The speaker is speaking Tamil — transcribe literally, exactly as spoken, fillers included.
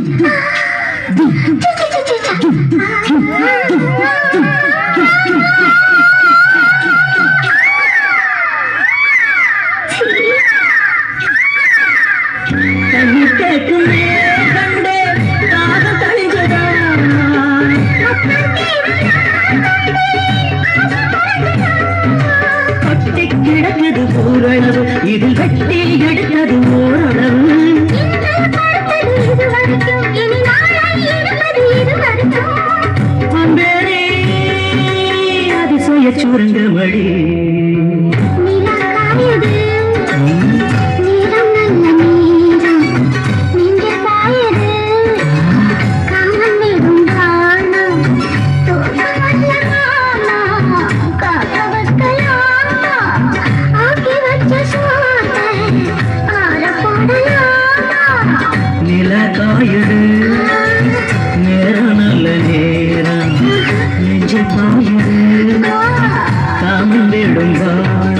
இதில் வெட்டி எடுத்தது ஓரளவு அம்பேரே அதிசய சுரங்க மடி நில காயுது நேரம் நல்ல நேரம் நெஞ்சு பாயுது காமம் விடும்பான்